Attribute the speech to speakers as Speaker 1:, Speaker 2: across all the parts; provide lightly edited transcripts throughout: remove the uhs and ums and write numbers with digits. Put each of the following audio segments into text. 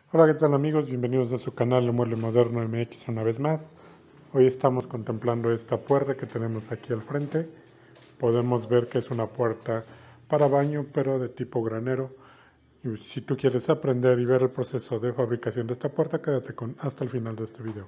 Speaker 1: Hola, ¿qué tal amigos? Bienvenidos a su canal El Mueble Moderno MX una vez más. Hoy estamos contemplando esta puerta que tenemos aquí al frente. Podemos ver que es una puerta para baño, pero de tipo granero. Y si tú quieres aprender y ver el proceso de fabricación de esta puerta, quédate hasta el final de este video.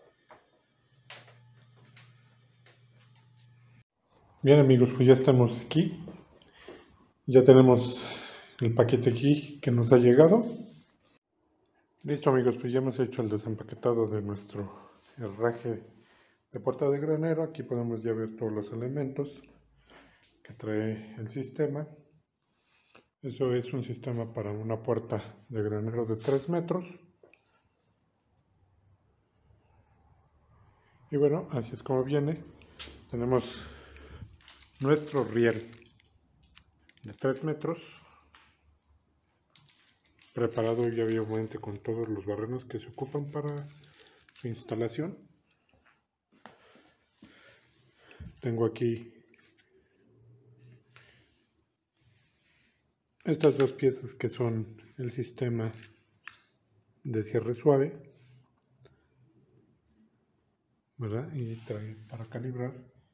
Speaker 1: Bien amigos, pues ya estamos aquí. Ya tenemos el paquete aquí que nos ha llegado. Listo amigos, pues ya hemos hecho el desempaquetado de nuestro herraje de puerta de granero. Aquí podemos ya ver todos los elementos que trae el sistema. Eso es un sistema para una puerta de granero de 3 metros. Y bueno, así es como viene. Tenemos nuestro riel de 3 metros preparado ya obviamente con todos los barrenos que se ocupan para su instalación. Tengo aquí estas dos piezas que son el sistema de cierre suave, ¿verdad? Y trae para calibrar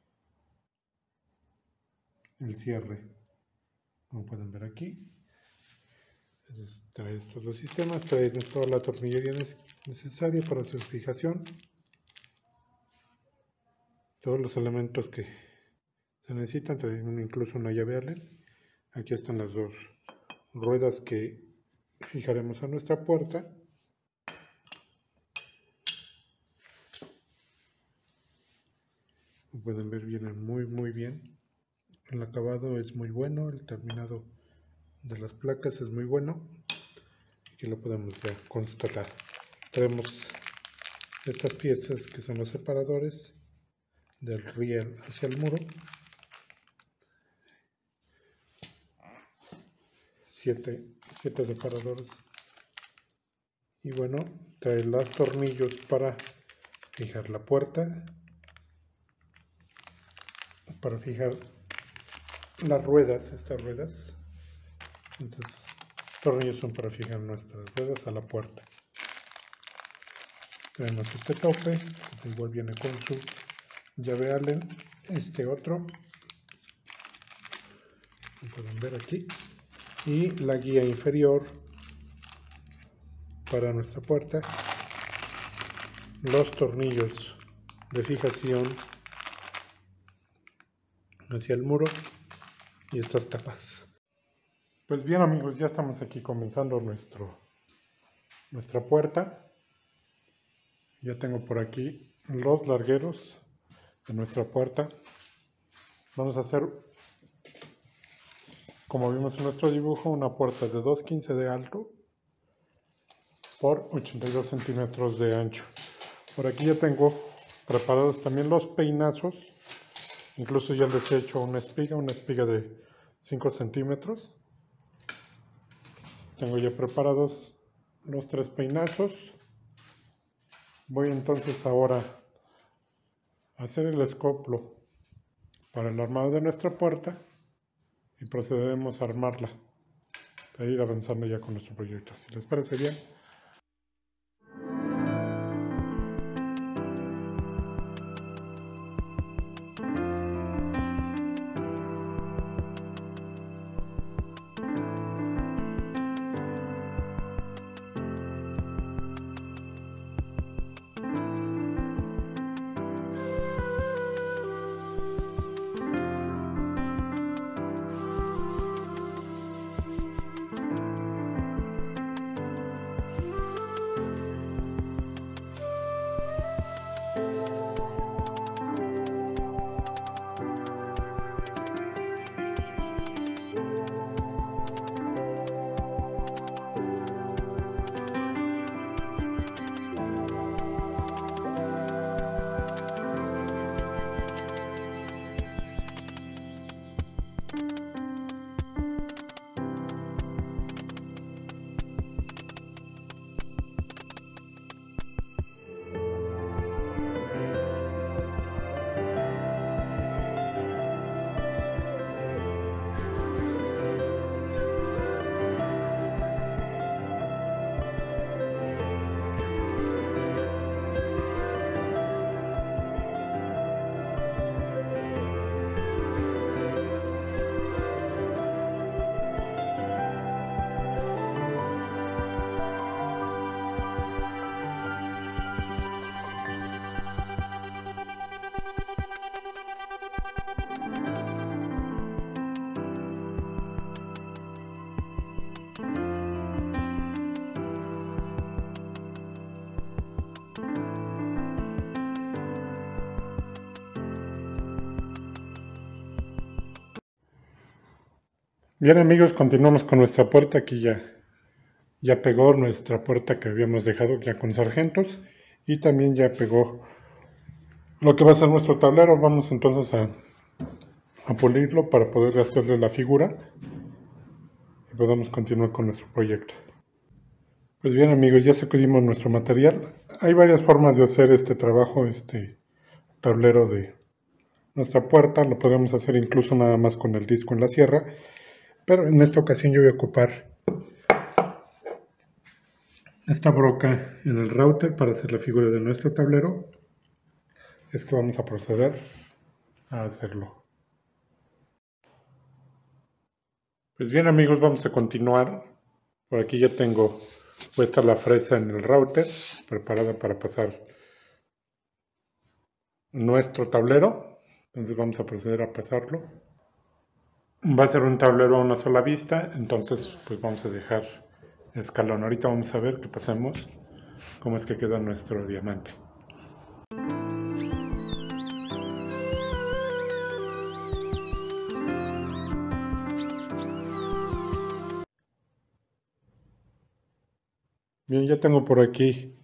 Speaker 1: el cierre, como pueden ver aquí. Entonces, trae estos dos sistemas, trae toda la tornillería necesaria para su fijación, todos los elementos que se necesitan, trae incluso una llave Allen. Aquí están las dos ruedas que fijaremos a nuestra puerta. Como pueden ver, vienen muy bien. El acabado es muy bueno, el terminado de las placas es muy bueno. Aquí lo podemos ya constatar. Tenemos estas piezas que son los separadores del riel hacia el muro. 7 separadores. Y bueno, trae los tornillos para fijar la puerta, para fijar las ruedas, estas ruedas. Entonces, tornillos son para fijar nuestras ruedas a la puerta. Tenemos este tope, que igual viene con su llave Allen. Este otro, como pueden ver aquí, y la guía inferior para nuestra puerta, los tornillos de fijación hacia el muro y estas tapas. Pues bien amigos, ya estamos aquí comenzando nuestra puerta. Ya tengo por aquí los largueros de nuestra puerta. Vamos a hacer, como vimos en nuestro dibujo, una puerta de 2.15 de alto por 82 centímetros de ancho. Por aquí ya tengo preparados también los peinazos. Incluso ya les he hecho una espiga de 5 centímetros. Tengo ya preparados los 3 peinazos. Voy entonces ahora a hacer el escoplo para el armado de nuestra puerta y procederemos a armarla para ir avanzando ya con nuestro proyecto. Si les parece bien. Bien amigos, continuamos con nuestra puerta. Aquí ya pegó nuestra puerta que habíamos dejado ya con sargentos. Y también ya pegó lo que va a ser nuestro tablero. Vamos entonces a pulirlo para poder hacerle la figura. Y podamos continuar con nuestro proyecto. Pues bien amigos, ya sacudimos nuestro material. Hay varias formas de hacer este trabajo, este tablero de nuestra puerta. Lo podemos hacer incluso nada más con el disco en la sierra. Pero en esta ocasión yo voy a ocupar esta broca en el router para hacer la figura de nuestro tablero. Es que vamos a proceder a hacerlo. Pues bien amigos, vamos a continuar. Por aquí ya tengo puesta la fresa en el router, preparada para pasar nuestro tablero. Entonces vamos a proceder a pasarlo. Va a ser un tablero a una sola vista, entonces pues vamos a dejar escalón. Ahorita vamos a ver que pasemos cómo es que queda nuestro diamante. Bien, ya tengo por aquí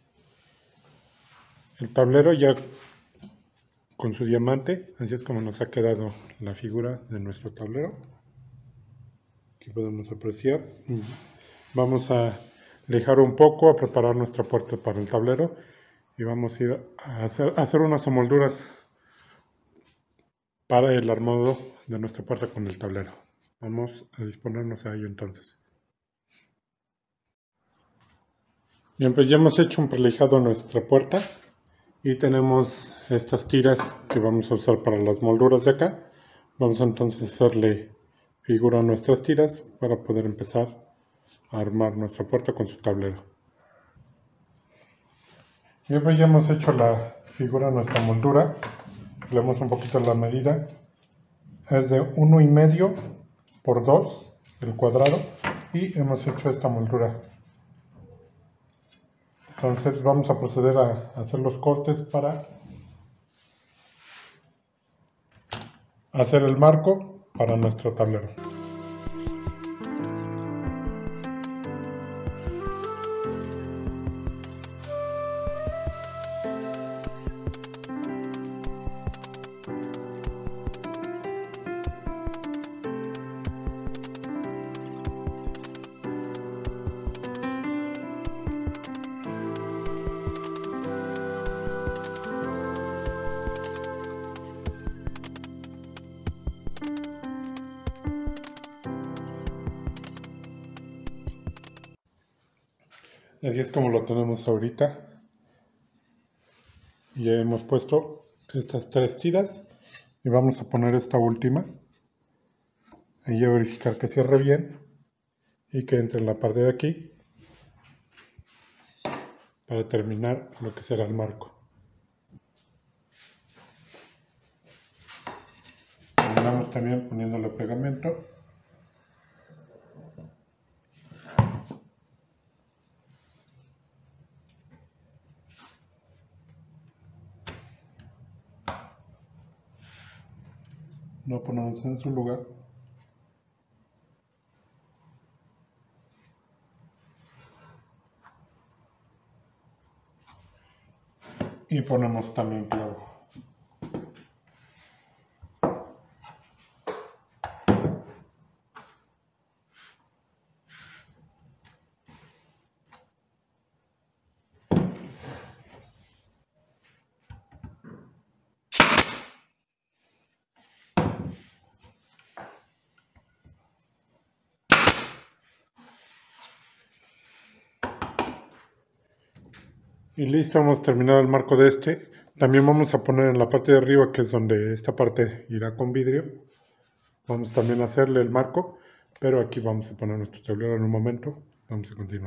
Speaker 1: el tablero ya con su diamante. Así es como nos ha quedado la figura de nuestro tablero. Aquí podemos apreciar. Vamos a lijar un poco, a preparar nuestra puerta para el tablero. Y vamos a ir a hacer unas molduras para el armado de nuestra puerta con el tablero. Vamos a disponernos a ello entonces. Bien, pues ya hemos hecho un prelijado a nuestra puerta y tenemos estas tiras que vamos a usar para las molduras de acá. Vamos a entonces hacerle figura a nuestras tiras para poder empezar a armar nuestra puerta con su tablero. Bien, pues ya hemos hecho la figura a nuestra moldura. Leemos un poquito la medida. Es de 1,5 por 2 el cuadrado y hemos hecho esta moldura. Entonces vamos a proceder a hacer los cortes para hacer el marco para nuestro tablero. Así es como lo tenemos ahorita. Ya hemos puesto estas 3 tiras y vamos a poner esta última. Ahí a verificar que cierre bien y que entre en la parte de aquí para terminar lo que será el marco. Terminamos también poniéndole pegamento. Lo ponemos en su lugar. Y ponemos también clavo. Y listo, hemos terminado el marco de este. También vamos a poner en la parte de arriba, que es donde esta parte irá con vidrio. Vamos también a hacerle el marco, pero aquí vamos a poner nuestro tablero en un momento. Vamos a continuar.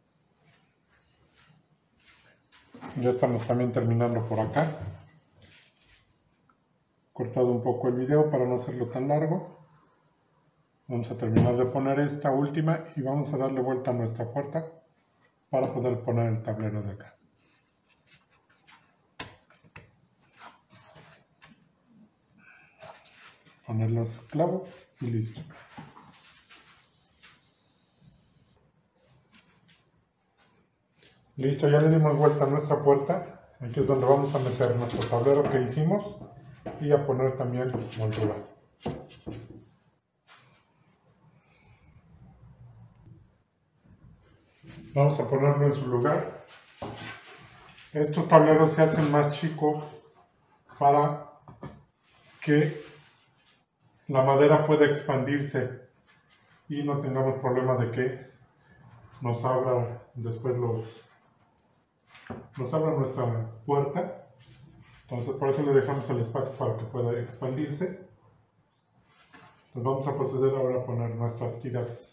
Speaker 1: Ya estamos también terminando por acá. Cortado un poco el video para no hacerlo tan largo. Vamos a terminar de poner esta última y vamos a darle vuelta a nuestra puerta para poder poner el tablero de acá. Ponerle su clavo y listo. Listo, ya le dimos vuelta a nuestra puerta. Aquí es donde vamos a meter nuestro tablero que hicimos y a poner también moldura. Vamos a ponerlo en su lugar. Estos tableros se hacen más chicos para que la madera pueda expandirse y no tengamos problema de que nos abra después nos abra nuestra puerta. Entonces por eso le dejamos el espacio para que pueda expandirse. Entonces vamos a proceder ahora a poner nuestras tiras.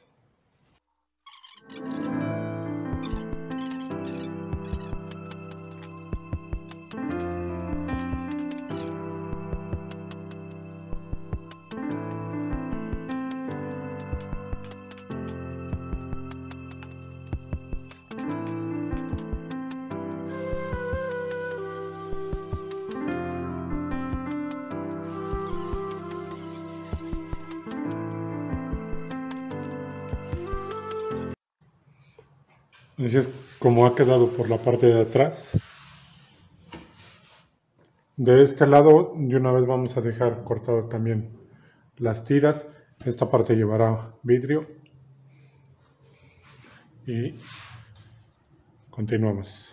Speaker 1: Así es como ha quedado por la parte de atrás. De este lado, de una vez vamos a dejar cortado también las tiras. Esta parte llevará vidrio. Y continuamos.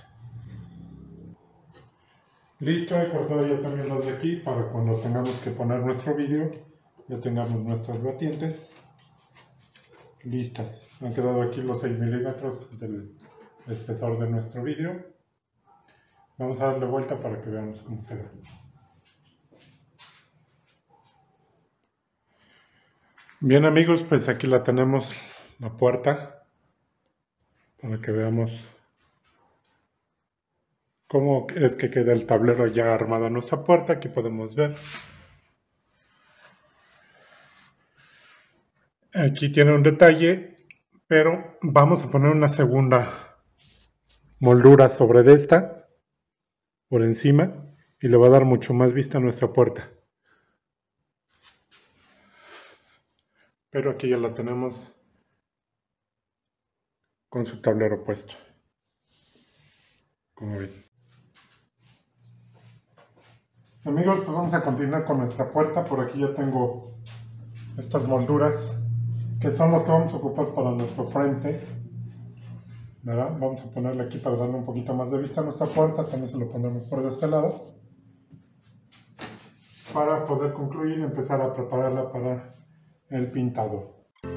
Speaker 1: Listo, he cortado ya también las de aquí para cuando tengamos que poner nuestro vidrio, ya tengamos nuestras batientes listas. Han quedado aquí los 6 milímetros del espesor de nuestro vidrio. Vamos a darle vuelta para que veamos cómo queda. Bien amigos, pues aquí la tenemos, la puerta, para que veamos cómo es que queda el tablero ya armado en nuestra puerta. Aquí podemos ver. Aquí tiene un detalle, pero vamos a poner una segunda moldura sobre de esta, por encima, y le va a dar mucho más vista a nuestra puerta. Pero aquí ya la tenemos con su tablero puesto, como ven. Amigos, pues vamos a continuar con nuestra puerta. Por aquí ya tengo estas molduras, que son las que vamos a ocupar para nuestro frente, ¿verdad? Vamos a ponerle aquí para darle un poquito más de vista a nuestra puerta. También se lo pondremos por este lado, para poder concluir y empezar a prepararla para el pintado.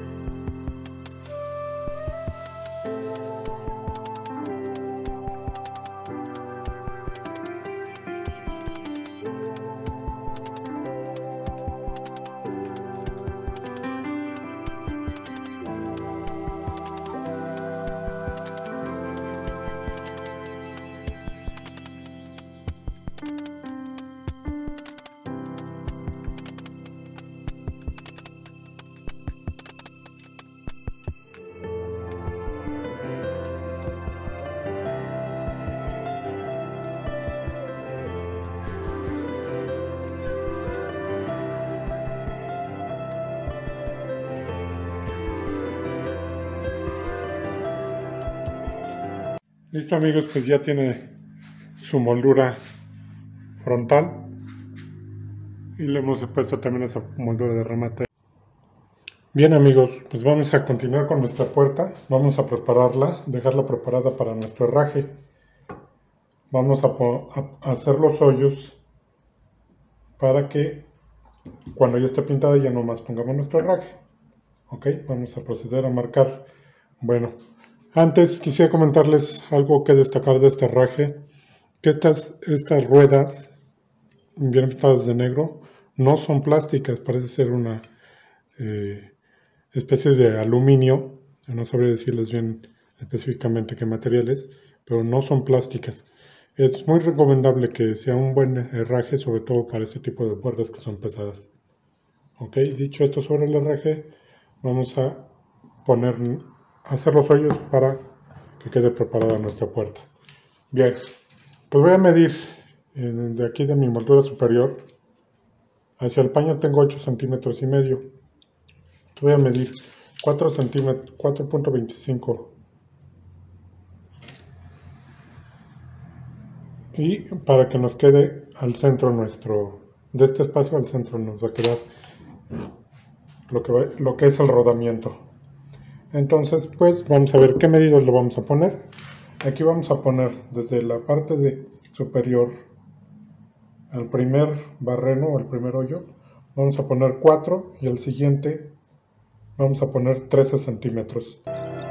Speaker 1: Listo amigos, pues ya tiene su moldura frontal y le hemos puesto también esa moldura de remate. Bien amigos, pues vamos a continuar con nuestra puerta. Vamos a prepararla, dejarla preparada para nuestro herraje. Vamos a hacer los hoyos para que cuando ya esté pintada ya nomás pongamos nuestro herraje. Ok, vamos a proceder a marcar. Bueno, antes quisiera comentarles algo que destacar de este herraje, que estas ruedas bien pintadas de negro no son plásticas, parece ser una especie de aluminio. No sabría decirles bien específicamente qué materiales, pero no son plásticas. Es muy recomendable que sea un buen herraje, sobre todo para este tipo de puertas que son pesadas. Ok, dicho esto sobre el herraje, vamos a hacer los hoyos para que quede preparada nuestra puerta. Bien, pues voy a medir de aquí de mi moldura superior hacia el paño. Tengo 8 centímetros y medio. Voy a medir 4 centímetros, 4.25 Y para que nos quede al centro de este espacio al centro nos va a quedar lo que es el rodamiento. Entonces, pues vamos a ver qué medidas le vamos a poner. Aquí vamos a poner desde la parte superior al primer barreno o el primer hoyo, vamos a poner 4 y el siguiente vamos a poner 13 centímetros.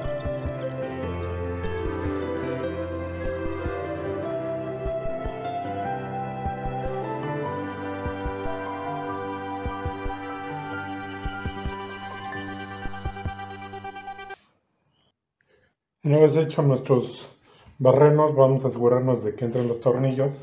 Speaker 1: Una vez hechos nuestros barrenos, vamos a asegurarnos de que entren los tornillos.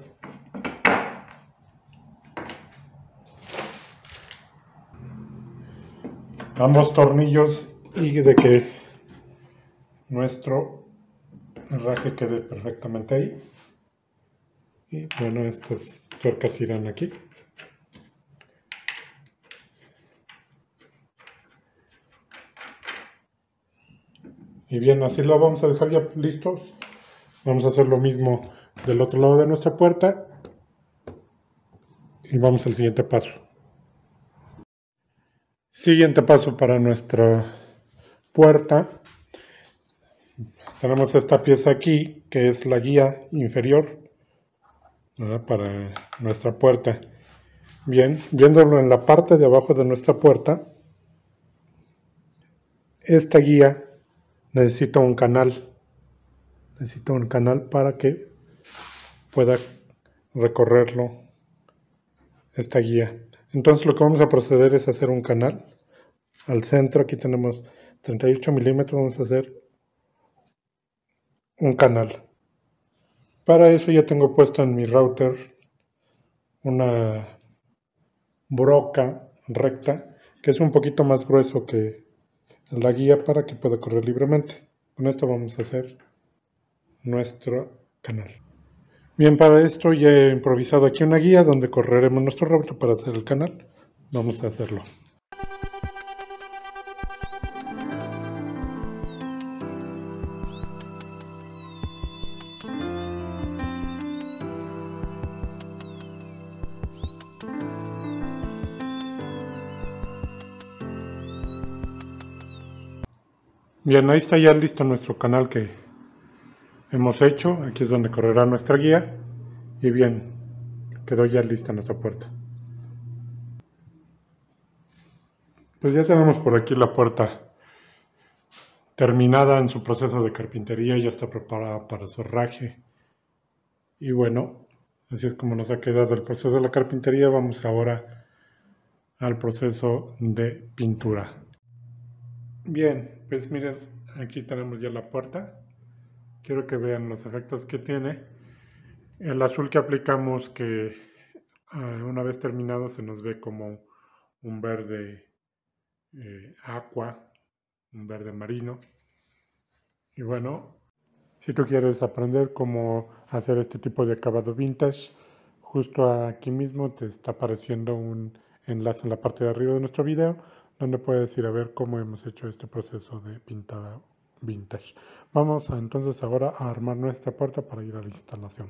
Speaker 1: Ambos tornillos y de que nuestro herraje quede perfectamente ahí. Y bueno, estas tuercas irán aquí. Y bien, así lo vamos a dejar ya listos. Vamos a hacer lo mismo del otro lado de nuestra puerta. Y vamos al siguiente paso. Siguiente paso para nuestra puerta. Tenemos esta pieza aquí, que es la guía inferior, ¿verdad?, para nuestra puerta. Bien, viéndolo en la parte de abajo de nuestra puerta, esta guía necesita un canal. Necesita un canal para que pueda recorrerlo esta guía. Entonces lo que vamos a proceder es hacer un canal. Al centro aquí tenemos 38 milímetros, vamos a hacer un canal. Para eso ya tengo puesto en mi router una broca recta que es un poquito más grueso que la guía para que pueda correr libremente. Con esto vamos a hacer nuestro canal. Bien, para esto ya he improvisado aquí una guía donde correremos nuestro router para hacer el canal. Vamos a hacerlo. Bien, ahí está ya listo nuestro canal que hemos hecho. Aquí es donde correrá nuestra guía. Y bien, quedó ya lista nuestra puerta. Pues ya tenemos por aquí la puerta terminada en su proceso de carpintería. Ya está preparada para su herraje. Y bueno, así es como nos ha quedado el proceso de la carpintería. Vamos ahora al proceso de pintura. Bien, pues miren, aquí tenemos ya la puerta. Quiero que vean los efectos que tiene. El azul que aplicamos, que una vez terminado se nos ve como un verde aqua, un verde marino. Y bueno, si tú quieres aprender cómo hacer este tipo de acabado vintage, justo aquí mismo te está apareciendo un enlace en la parte de arriba de nuestro video, donde puedes ir a ver cómo hemos hecho este proceso de pintada vintage. Vamos entonces ahora a armar nuestra puerta para ir a la instalación.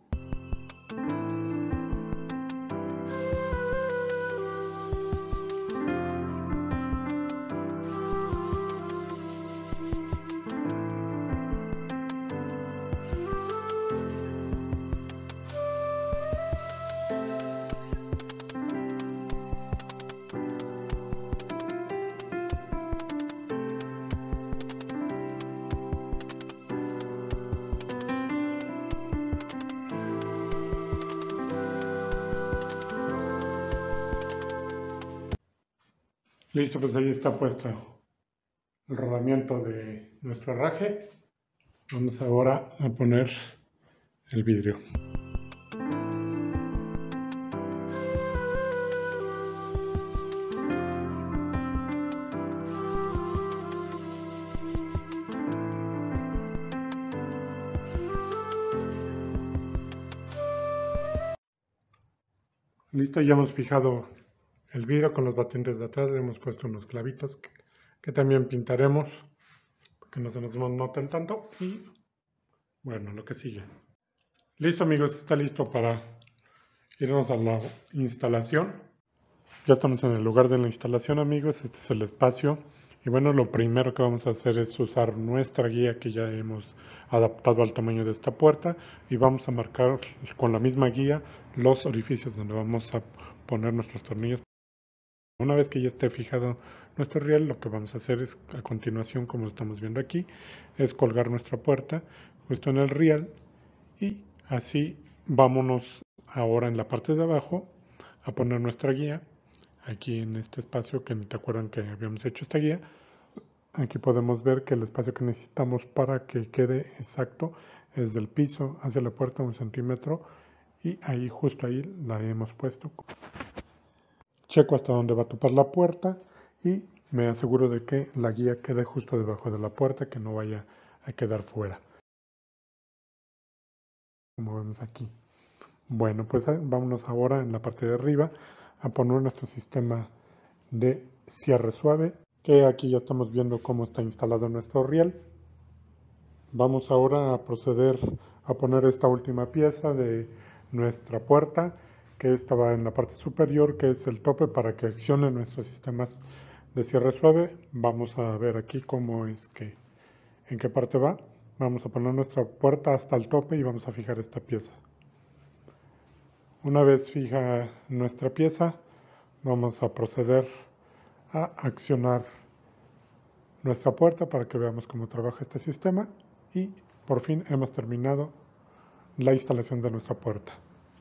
Speaker 1: Listo, pues ahí está puesto el rodamiento de nuestro herraje. Vamos ahora a poner el vidrio. Listo, ya hemos fijado el vidrio con los batentes de atrás. Le hemos puesto unos clavitos que también pintaremos para que no se nos noten tanto. Y bueno, lo que sigue. Listo amigos, está listo para irnos a la instalación. Ya estamos en el lugar de la instalación amigos, este es el espacio. Y bueno, lo primero que vamos a hacer es usar nuestra guía que ya hemos adaptado al tamaño de esta puerta y vamos a marcar con la misma guía los orificios donde vamos a poner nuestros tornillos. Una vez que ya esté fijado nuestro riel, lo que vamos a hacer es, a continuación, como estamos viendo aquí, es colgar nuestra puerta justo en el riel y así vámonos ahora en la parte de abajo a poner nuestra guía. Aquí en este espacio, que te acuerdan que habíamos hecho esta guía, aquí podemos ver que el espacio que necesitamos para que quede exacto es del piso hacia la puerta 1 centímetro y ahí justo ahí la hemos puesto. Checo hasta dónde va a topar la puerta y me aseguro de que la guía quede justo debajo de la puerta, que no vaya a quedar fuera, como vemos aquí. Bueno, pues vámonos ahora en la parte de arriba a poner nuestro sistema de cierre suave, que aquí ya estamos viendo cómo está instalado nuestro riel. Vamos ahora a proceder a poner esta última pieza de nuestra puerta, que estaba en la parte superior, que es el tope para que accione nuestros sistemas de cierre suave. Vamos a ver aquí cómo es que, en qué parte va. Vamos a poner nuestra puerta hasta el tope y vamos a fijar esta pieza. Una vez fija nuestra pieza, vamos a proceder a accionar nuestra puerta para que veamos cómo trabaja este sistema y por fin hemos terminado la instalación de nuestra puerta.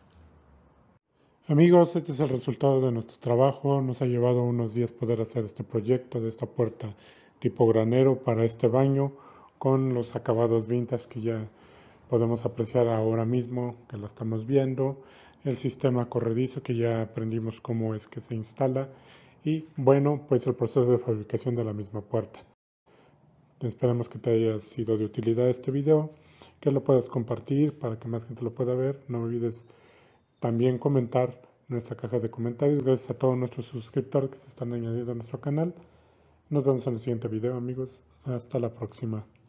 Speaker 1: Amigos, este es el resultado de nuestro trabajo. Nos ha llevado unos días poder hacer este proyecto de esta puerta tipo granero para este baño con los acabados vintage que ya podemos apreciar ahora mismo, que lo estamos viendo, el sistema corredizo que ya aprendimos cómo es que se instala y bueno, pues el proceso de fabricación de la misma puerta. Esperamos que te haya sido de utilidad este video, que lo puedas compartir para que más gente lo pueda ver. No olvides también comentar en nuestra caja de comentarios. Gracias a todos nuestros suscriptores que se están añadiendo a nuestro canal. Nos vemos en el siguiente video amigos. Hasta la próxima.